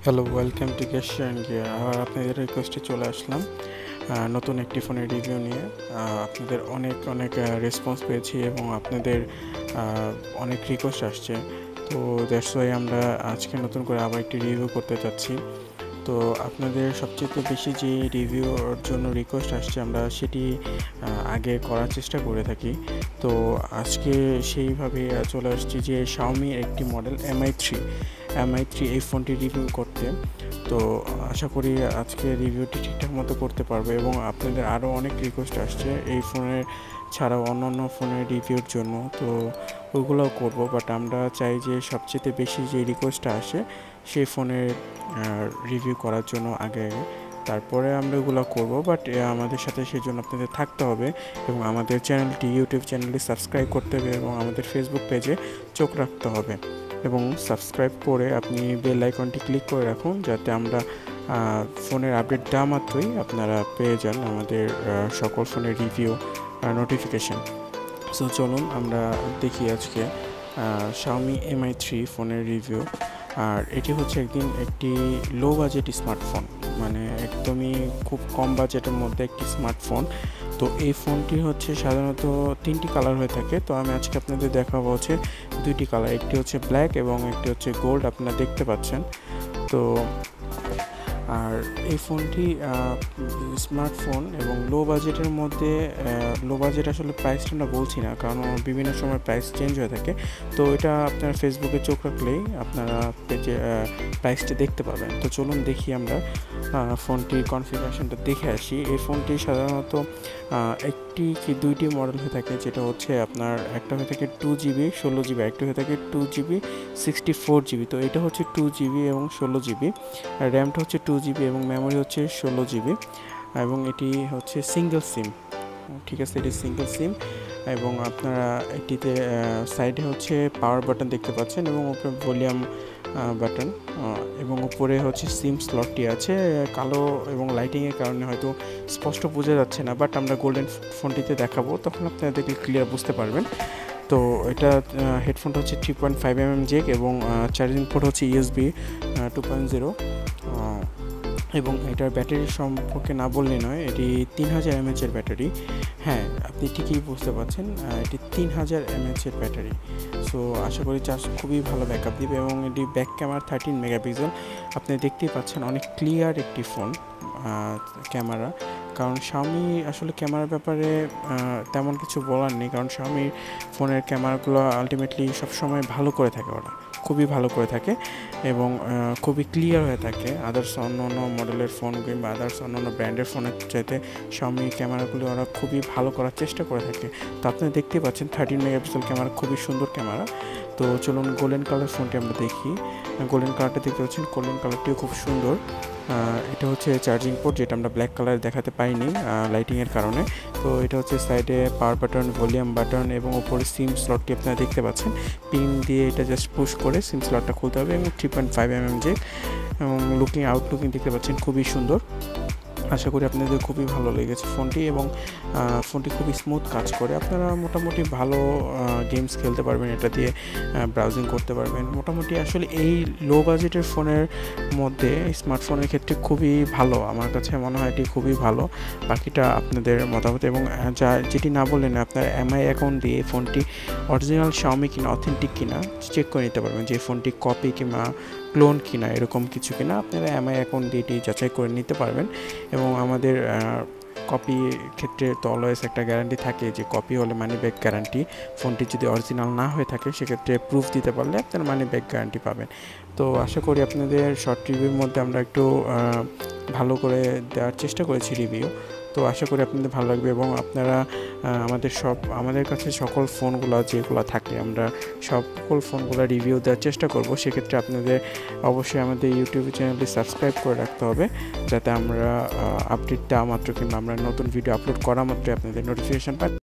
Hello, welcome to gester and gear. আবার আপনাদের রিকোয়েস্টে চলে আসলাম নতুন একটি ফোনের রিভিউ নিয়ে। আপনাদের অনেক অনেক রেসপন্স পেয়েছি এবং আপনাদের অনেক রিকোয়েস্ট আসছে, তো দ্যাটস ওয়াই আমরা আজকে নতুন করে আবার একটি রিভিউ করতে চাচ্ছি। তো আপনাদের সবচেয়ে বেশি যে রিভিউর জন্য রিকোয়েস্ট আসছে আমরা সেটি আগে করার চেষ্টা করে থাকি। তো আজকে সেইভাবে চলে আসছি যে শাওমির একটি মডেল MI3 এই ফোনটি রিভিউ করতে। তো আশা করি আজকে রিভিউটি ঠিকঠাক মতো করতে পারবো এবং আপনাদের আরও অনেক রিকোয়েস্ট আসছে এই ফোনের ছাড়াও অন্য ফোনের রিভিউর জন্য, তো ওইগুলোও করব। বাট আমরা চাই যে সবচেয়ে বেশি যে রিকোয়েস্টটা আসে সেই ফোনের রিভিউ করার জন্য আগে তারপরে আমরা ওগুলো করবো। বাট আমাদের সাথে সেই জন্য আপনাদের থাকতে হবে এবং আমাদের ইউটিউব চ্যানেলটি সাবস্ক্রাইব করতে হবে এবং আমাদের ফেসবুক পেজে চোখ রাখতে হবে এবং সাবস্ক্রাইব করে আপনি বেল আইকনটি ক্লিক করে রাখুন যাতে আমরা ফোনের আপডেট দেওয়া মাত্রই আপনারা পেয়ে যান আমাদের সকল ফোনের রিভিউ নোটিফিকেশান। সো চলুন আমরা দেখি আজকে Xiaomi MI3 ফোনের রিভিউ। আর এটি হচ্ছে একটি লো বাজেট স্মার্টফোন, মানে একদমই খুব কম বাজেটের মধ্যে একটি স্মার্টফোন। তো এই ফোনটি হচ্ছে সাধারণত 3টি কালার হয়ে থাকে, তো আমি আজকে আপনাদের দেখাবো হচ্ছে 2টি কালার, একটি হচ্ছে ব্ল্যাক এবং একটি হচ্ছে গোল্ড, আপনারা দেখতে পাচ্ছেন। তো আর এই ফোনটি স্মার্টফোন এবং লো বাজেটের মধ্যে, লো বাজেট আসলে প্রাইসটা আমরা বলছি না কারণ বিভিন্ন সময় প্রাইস চেঞ্জ হয়ে থাকে। তো এটা আপনারা ফেসবুকে চোখ রাখলেই আপনারা পেজে প্রাইসটি দেখতে পাবেন। তো চলুন দেখি আমরা ফোনটির কনফিগারেশনটা দেখে আসি। এই ফোনটি সাধারণত একটি কি 2টি মডেল হয়ে থাকে, যেটা হচ্ছে আপনার একটা হয়ে থাকে 2GB 16GB, একটা হয়ে থাকে 2GB 64GB। তো এটা হচ্ছে 2GB এবং 16GB, র্যামটা হচ্ছে 2GB এবং মেমোরি হচ্ছে 16GB এবং এটি হচ্ছে সিঙ্গেল সিম। ঠিক আছে, এটি সিঙ্গেল সিম এবং আপনারা এটিতে সাইডে হচ্ছে পাওয়ার বাটন দেখতে পাচ্ছেন এবং উপরে ভলিউম বাটন এবং উপরে হচ্ছে সিম স্লটটি আছে। কালো এবং লাইটিংয়ের কারণে হয়তো স্পষ্ট বোঝা যাচ্ছে না, বাট আমরা গোল্ডেন ফোনটিতে দেখাবো, তখন আপনারা দেখলে ক্লিয়ার বুঝতে পারবেন। তো এটা হেডফোনটা হচ্ছে 3.5mm জ্যাক এবং চার্জিং পোর্ট হচ্ছে USB 2.0 এবং এটার ব্যাটারি সম্পর্কে না বললে নয়, এটি 3000 mAh এর ব্যাটারি। হ্যাঁ, আপনি ঠিকই বুঝতে পারছেন, এটি 3000 mAh এর ব্যাটারি। সো আশা করি চার্জ খুবই ভালো ব্যাকআপ দিবে এবং এটি ব্যাক ক্যামেরা 13 মেগাপিক্সেল। আপনি দেখতেই পাচ্ছেন অনেক ক্লিয়ার একটি ফোন ক্যামেরা, কারণ Xiaomi আসলে ক্যামেরার ব্যাপারে তেমন কিছু বলার নেই, কারণ Xiaomi ফোনের ক্যামেরাগুলো আলটিমেটলি সবসময় ভালো করে থাকে, ওরা খুবই ভালো করে থাকে এবং খুবই ক্লিয়ার হয়ে থাকে। আদার্স অন্য মডেলের ফোন কিংবা আদার্স অন্য ব্র্যান্ডের ফোনের চাইতে Xiaomi ক্যামেরাগুলো ওরা খুবই ভালো করার চেষ্টা করে থাকে। তো আপনি দেখতেই পাচ্ছেন 13 মেগাপিক্সেল ক্যামেরা, খুবই সুন্দর ক্যামেরা। তো চলুন গোল্ডেন কালার ফোনটি আমরা দেখি। গোল্ডেন কালারটা দেখতে পাচ্ছেন, গোল্ডেন কালারটিও খুব সুন্দর। এটা হচ্ছে চার্জিং পোর্ট, যেটা আমরা ব্ল্যাক কালার দেখাতে পাইনি লাইটিংয়ের কারণে। তো এটা হচ্ছে সাইডে পাওয়ার বাটন, ভলিউম বাটন এবং উপরে সিম স্লটটি আপনারা দেখতে পাচ্ছেন। পিন দিয়ে এটা জাস্ট পুশ করে সিম স্লটটা খুলতে হবে এবং 3.5mm জ্যাক এবং আউটলুকিং দেখতে পাচ্ছেন, খুবই সুন্দর। আশা করি আপনাদের খুবই ভালো লেগেছে ফোনটি এবং ফোনটি খুবই স্মুথ কাজ করে। আপনারা মোটামুটি ভালো গেমস খেলতে পারবেন, এটা দিয়ে ব্রাউজিং করতে পারবেন। মোটামুটি আসলে এই লো বাজেটের ফোনের মধ্যে স্মার্টফোনের ক্ষেত্রে খুবই ভালো, আমার কাছে মনে হয় এটি খুবই ভালো। বাকিটা আপনাদের মতামত এবং যেটি না বললেন, আপনার MI অ্যাকাউন্ট দিয়ে ফোনটি অরিজিনাল Xiaomi কিনা, অথেন্টিক কিনা চেক করে নিতে পারবেন, যে ফোনটি কপি কিংবা ক্লোন কিনা, এরকম কিছু কিনা আপনারা MI অ্যাকাউন্ট দিয়ে এটি যাচাই করে নিতে পারবেন। এবং আমাদের কপি ক্ষেত্রে তো অলওয়েজ একটা গ্যারান্টি থাকে, যে কপি হলে মানি ব্যাক গ্যারান্টি। ফোনটি যদি অরিজিনাল না হয়ে থাকে সেক্ষেত্রে প্রুফ দিতে পারলে আপনারা মানি ব্যাক গ্যারান্টি পাবেন। তো আশা করি আপনাদের শর্ট রিভিউর মধ্যে আমরা একটু ভালো করে দেওয়ার চেষ্টা করেছি রিভিউ। তো আশা করি আপনাদের ভালো লাগবে এবং আপনারা আমাদের কাছে সকল ফোনগুলো যেগুলো থাকে আমরা সকল ফোনগুলো রিভিউ দেওয়ার চেষ্টা করব। সেক্ষেত্রে আপনাদের অবশ্যই আমাদের ইউটিউব চ্যানেলটি সাবস্ক্রাইব করে রাখতে হবে, যাতে আমরা আপডেট দেওয়া মাত্র কিংবা আমরা নতুন ভিডিও আপলোড করা মাত্রই আপনাদের নোটিফিকেশন পাই।